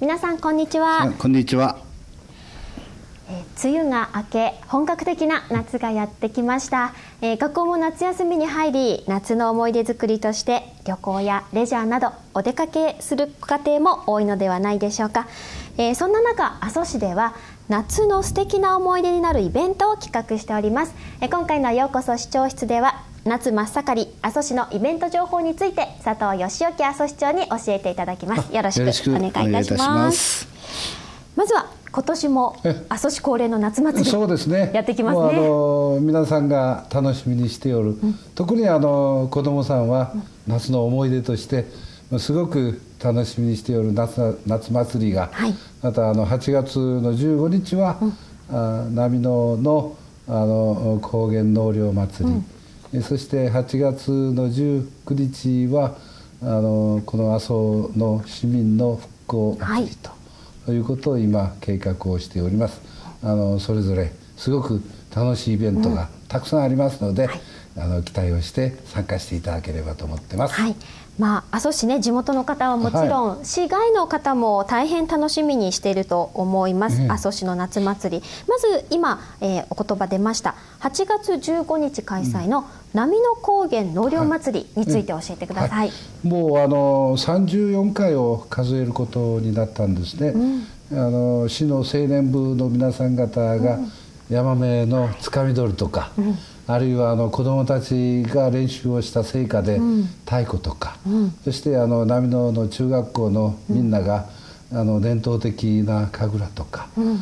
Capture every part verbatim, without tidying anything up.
皆さんこんにちは。 こんにちは。 えー、梅雨が明け本格的な夏がやってきました。えー、学校も夏休みに入り、夏の思い出作りとして旅行やレジャーなどお出かけする家庭も多いのではないでしょうか。えー、そんな中、阿蘇市では夏の素敵な思い出になるイベントを企画しております。えー、今回のようこそ市長室では夏真っ盛り阿蘇市のイベント情報について佐藤義興阿蘇市長に教えていただきます。よろしくお願いいたします。まずは今年も阿蘇市恒例の夏祭り、そうですね、やってきますね。 もうあの皆さんが楽しみにしておる、うん、特にあの子どもさんは夏の思い出としてすごく楽しみにしておる 夏, 夏祭りが、はい、またあのはちがつのじゅうごにちは、うん、あ波野のあの高原納涼祭り、うん、そしてはちがつのじゅうくにちはあのこの阿蘇の市民の復興祭りと、はい、ということを今計画をしております。あのそれぞれすごく楽しいイベントがたくさんありますので、うん、はい、あの期待をして参加していただければと思ってます。はい、 まあ、阿蘇市ね、地元の方はもちろん、はい、市外の方も大変楽しみにしていると思います、うん、阿蘇市の夏祭り。まず今、えー、お言葉出ましたはちがつじゅうごにち開催の波野高原納涼祭りについて教えてください。はいはい、 もうあのさんじゅうよんかいを数えることになったんですね。うん、あの市の青年部の皆さん方がヤマメのつかみ取りとか、うん、あるいはあの子どもたちが練習をした成果で太鼓とか、うん、そしてあの波野の中学校のみんなが、うん、あの伝統的な神楽とか、うん、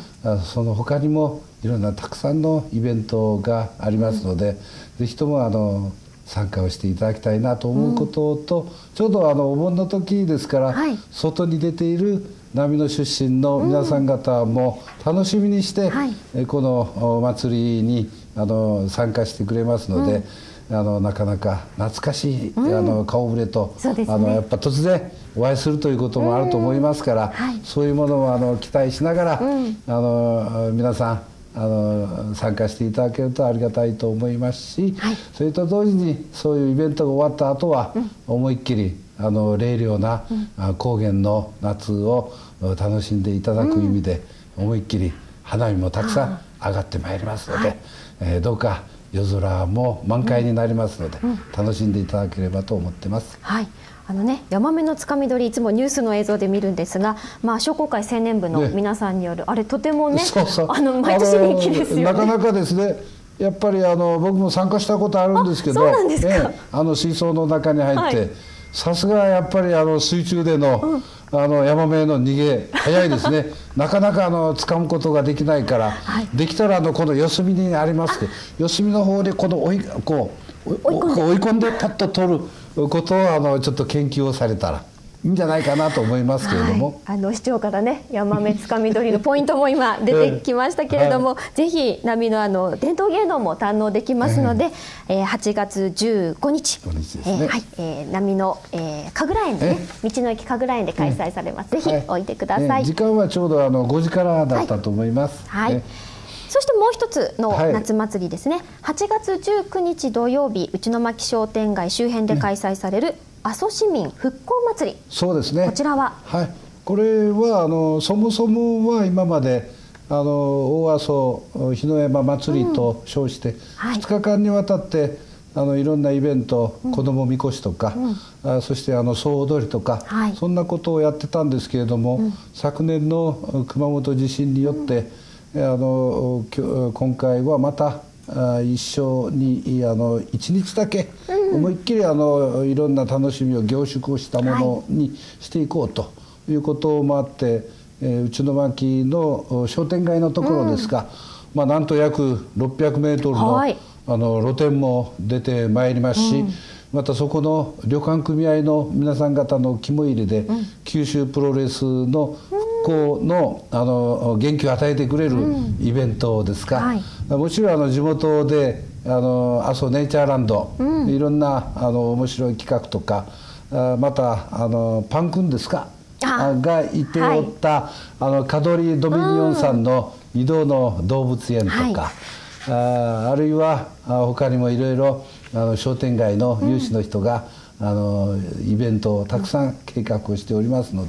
その他にもいろんなたくさんのイベントがありますので、うん、ぜひともあの参加をしていただきたいなと思うことと、うん、ちょうどあのお盆の時ですから、はい、外に出ている波野出身の皆さん方も楽しみにして、うん、はい、このお祭りにあの参加してくれますので、うん、あのなかなか懐かしい、うん、あの顔ぶれと、ね、あのやっぱ突然お会いするということもあると思いますから、はい、そういうものをあの期待しながら、うん、あの皆さんあの参加していただけるとありがたいと思いますし、はい、それと同時にそういうイベントが終わった後は、うん、思いっきりあの冷涼な、うん、高原の夏を楽しんでいただく意味で、うん、思いっきり花火もたくさん上がってまいりますので、はい、えー、どうか夜空も満開になりますので、うんうん、楽しんでいただければと思ってます。 はい、あのね、ヤマメのつかみ取りいつもニュースの映像で見るんですが、まあ、商工会青年部の皆さんによる、ね、あれとてもね、そうそう、あの毎年人気ですよね。 なかなかですね、やっぱりあの僕も参加したことあるんですけど、 そうなんですか、 ね、あの水槽の中に入って、はい、さすがやっぱりあの水中での、うん、あのヤマメの逃げ早いですね。なかなかあの掴むことができないから、はい、できたらあのこの四隅にありますけど、四隅の方でこの追いこう追い込んでパッと取ることをあのちょっと研究をされたらいいんじゃないかなと思いますけれども、 はい、あの市長からね、ヤマメつかみ取りのポイントも今出てきましたけれども、はい、ぜひ波のあの伝統芸能も堪能できますので、えーえー、はちがつじゅうごにち、波の、えー、神楽園でね、道の駅神楽園で開催されます。ぜひおいでください。はい、 時間はちょうどあのごじからだったと思います。 はい、はい、そしてもう一つの夏祭りですね、はい、はちがつじゅうくにち土曜日、内巻商店街周辺で開催される阿蘇市民復興祭り。 そうですね、 こちらは、 はい、これはあのそもそもは今まであの大阿蘇日の山祭りと称して、うん、はい、ふつかかんにわたってあのいろんなイベント、うん、子どもみこしとか、うん、あそしてあの総踊りとか、はい、そんなことをやってたんですけれども、うん、昨年の熊本地震によって、うん、あの今回はまた一緒にあのいちにちだけ思いっきりあのいろんな楽しみを凝縮したものにしていこうということもあって、えー、内巻の商店街のところですが、うん、まあ、なんと約ろっぴゃくメートルの、はい、あの露店も出てまいりますし、うん、またそこの旅館組合の皆さん方の肝入れで、うん、九州プロレスの復興の、あの元気を与えてくれるイベントですか、うん、はい、もちろんあの地元であの阿蘇ネイチャーランド、うん、いろんなあの面白い企画とか、あまたあのパンくんですかがいておった、はい、あのカドリドミニオンさんの移動の動物園とか、はい、あ, あるいは他にもいろいろ商店街の有志の人が、うん、あのイベントをたくさん計画をしておりますので、はい、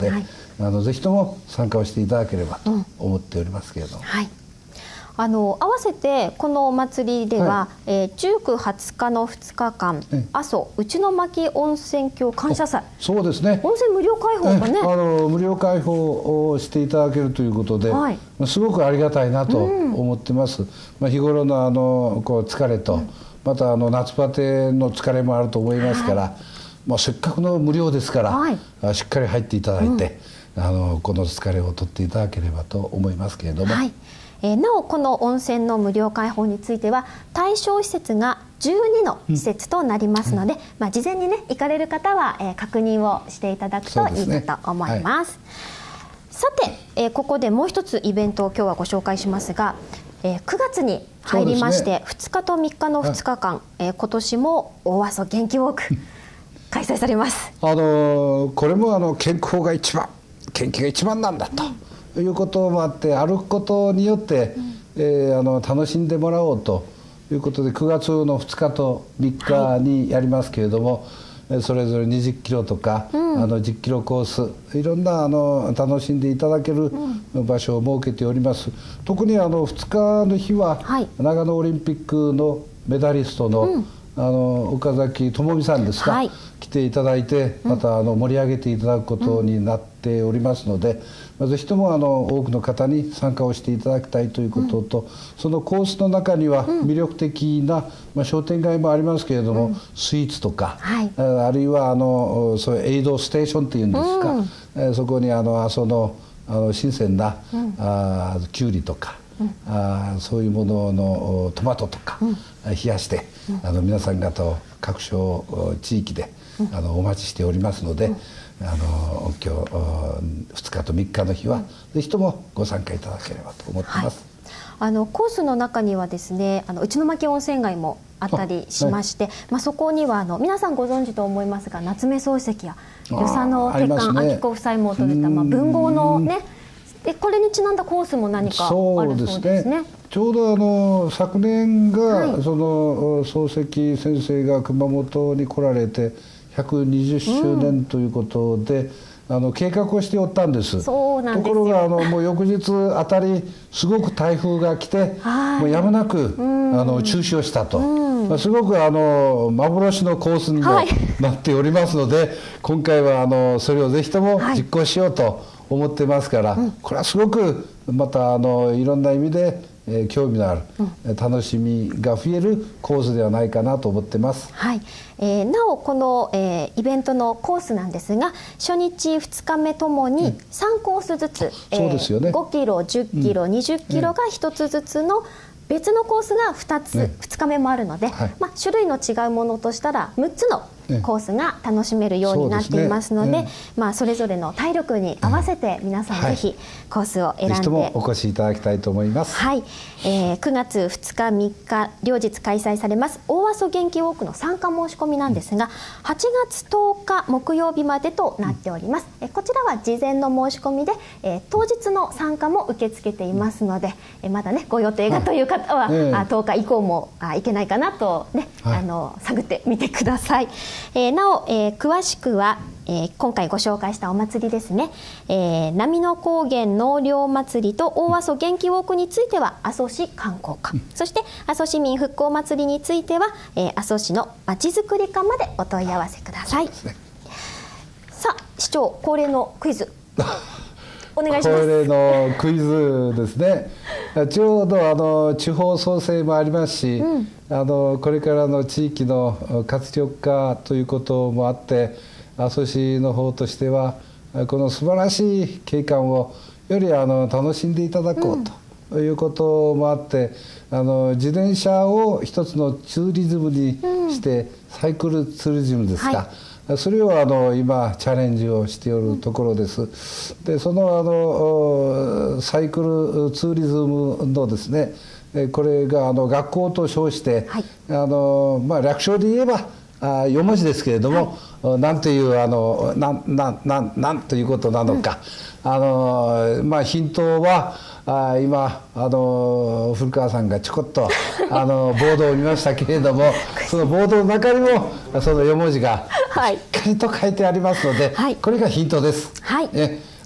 あのぜひとも参加をしていただければと思っておりますけれども、うん、 はい、あの合わせてこのお祭りでは、はい、えー、じゅうく、はつかのふつかかん、阿蘇内巻温泉郷感謝祭、 そうですね、 温泉無料開放がね、 あの無料開放をしていただけるということで、はい、すごくありがたいなと思ってます、うん、まあ、日頃のあのこう疲れと、うん、またあの夏バテの疲れもあると思いますから、はい、まあ、せっかくの無料ですから、はい、しっかり入っていただいて、うん、あのこの疲れを取っていただければと思いますけれども、 はい、えー、なおこの温泉の無料開放については対象施設がじゅうにの施設となりますので、うん、まあ、事前にね行かれる方は、えー、確認をしていただくといいかと思います。さて、えー、ここでもう一つイベントを今日はご紹介しますが、えー、くがつに入りまして、ね、ふつかとみっかのふつかかん、はい、えー、今年も大阿蘇元気ウォーク開催されます。 あのー、これもあの健康が一番、元気が一番なんだと、うん、いうこともあって、歩くことによって、うん、えー、あの楽しんでもらおうということでくがつのふつかとみっかにやりますけれども、はい、それぞれにじゅっキロとか、うん、あのじゅっキロコース、いろんなあの楽しんでいただける場所を設けております。うん、特にあのふつかの日は、はい、長野オリンピックのメダリストの、うん、あの岡崎智美さんですか、はい、来ていただいて、またあの盛り上げていただくことになっておりますので、うん、ぜひともあの多くの方に参加をしていただきたいということと、うん、そのコースの中には魅力的な、まあ、商店街もありますけれども、うん、スイーツとか、はい、あるいはあのそういうエイドステーションっていうんですか、うん、えそこにあの阿蘇のあの新鮮な、うん、あきゅうりとか、うん、あそういうもののトマトとか、うん、冷やして、うん、あの皆さん方を各所地域で、うん、あのお待ちしておりますので、うん、あの今日ふつかとみっかの日は、うん、ぜひともご参加いただければと思っています。 はい、あのコースの中にはですね、あの内巻温泉街もあったりしまして、はい、まあ、そこにはあの皆さんご存知と思いますが、夏目漱石や与謝野鉄幹明子夫妻も訪れた、まあ、文豪のね、でこれにちなんだコースも何かあるそうですね。そうですね、 ちょうどあの昨年が、はい、その漱石先生が熊本に来られてひゃくにじゅっしゅうねんということで、うん、あの計画をしておったんです。 そうなんですよ。 ところがあのもう翌日あたりすごく台風が来て、もうやむなく、うん、あの中止をしたと、うん、まあ、すごくあの幻のコースにもなっておりますので、はい、今回はあのそれをぜひとも実行しようと思ってますから、はい、これはすごくまたあのいろんな意味で、えー、興味のある、うん、楽しみが増えるコースではないかなと思ってます。 はい、えー、なおこの、えー、イベントのコースなんですが、初日ふつかめともにさんコースずつ、うん、えー、そうですよね、ごキロ、じゅっキロ、うん、にじゅっキロがひとつずつの別のコースがふたつ、ね、ふつかめもあるので、はい、まあ、種類の違うものとしたらむっつのコースが楽しめるようになっていますので、ね、まあ、それぞれの体力に合わせて皆さんぜひコースを選んで、 ぜひともお越しいただきたいと思います。 はい、えー、くがつふつかみっか両日開催されます大阿蘇元気ウォークの参加申し込みなんですが、はちがつとおか木曜日までとなっております。えこちらは事前の申し込みで、えー、当日の参加も受け付けていますので、えまだねご予定がという方は、はい、えー、あとおか以降もあいけないかなとね、はい、あの探ってみてください。えー、なお、えー、詳しくは、えー、今回ご紹介したお祭りですね、えー、波の高原納涼祭りと大阿蘇元気ウォークについては阿蘇市観光課、うん、そして阿蘇市民復興祭りについては、えー、阿蘇市のまちづくり課までお問い合わせください。ね、さあ市長恒例のクイズお願いします。 恒例のクイズですね。ちょうどあの地方創生もありますし、うん、あのこれからの地域の活力化ということもあって、阿蘇市の方としてはこの素晴らしい景観をよりあの楽しんでいただこうということもあって、うん、あの自転車を一つのツーリズムにして、うん、サイクルツーリズムですか、はい、それをあの今チャレンジをしておるところです。でそのあのサイクルツーリズムのですね、これがあの学校と称して、はい、あのまあ、略称で言えばあよん文字ですけれども、はい、なんというあのなんなんなんなんということなのか、うん、あのまあ、ヒントはあ今あの古川さんがちょこっとあのボードを見ましたけれどもそのボードの中にもそのよん文字がしっかりと書いてありますので、はい、これがヒントです。 はい、 え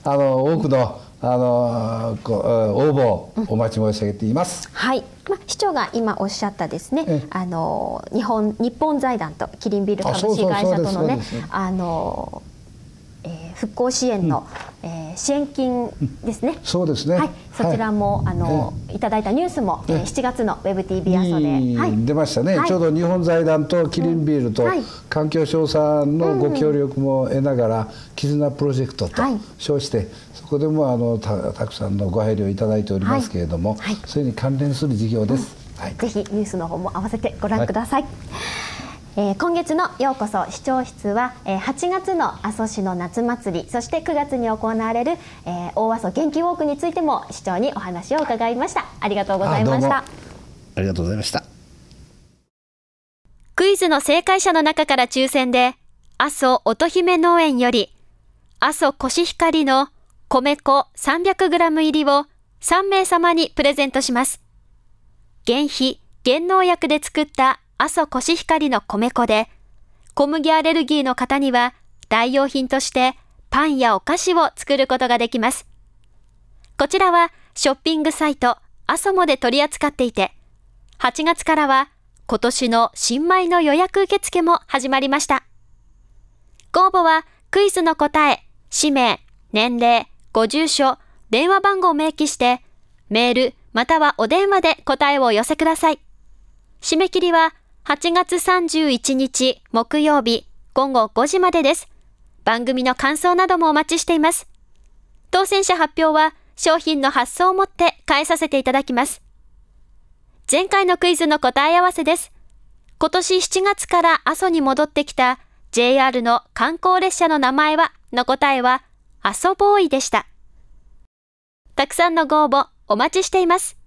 あの多くのあのご応募お待ち申し上げています。 うん、はい、まあ、市長が今おっしゃったですね、あの日本日本財団とキリンビール株式会社とのね、あのえー、復興支援の、うん、えー、支援金ですね。 そうですね。 はい、そちらも、はい、あの、えー、いただいたニュースも、えー、しちがつのウェブ ティービー 阿蘇で、 はい、出ましたね、はい。ちょうど日本財団とキリンビールと環境省さんのご協力も得ながら、絆プロジェクトと称して、はい、そこでもあの た, たくさんのご配慮いただいておりますけれども、はいはい、それに関連する事業です。 うん、はい、ぜひニュースの方も合わせてご覧ください。はい、えー、今月のようこそ視聴室は、えー、はちがつの阿蘇市の夏祭り、そしてくがつに行われる、えー、大阿蘇元気ウォークについても市長にお話を伺いました。ありがとうございました。 あ, ありがとうございました。 クイズの正解者の中から抽選で、阿蘇乙姫農園より阿蘇コシヒカリの米粉 さんびゃくグラム 入りをさんめい様にプレゼントします。原肥原農薬で作った阿蘇コシヒカリの米粉で、小麦アレルギーの方には代用品としてパンやお菓子を作ることができます。こちらはショッピングサイト阿蘇モで取り扱っていて、はちがつからは今年の新米の予約受付も始まりました。ご応募はクイズの答え、氏名、年齢、ご住所、電話番号を明記して、メールまたはお電話で答えをお寄せください。締め切りははちがつさんじゅういちにち木曜日ごごごじまでです。番組の感想などもお待ちしています。当選者発表は商品の発送をもって返させていただきます。前回のクイズの答え合わせです。今年しちがつから阿蘇に戻ってきた ジェイアール の観光列車の名前はの答えは阿蘇ボーイでした。たくさんのご応募お待ちしています。